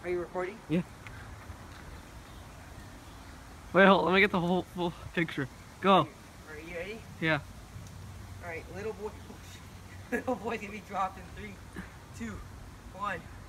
Are you recording? Yeah. Wait, hold on, let me get the whole full picture. Go. Are you ready? Yeah. Alright, little boy. Little boy's gonna be dropped in 3, 2, 1.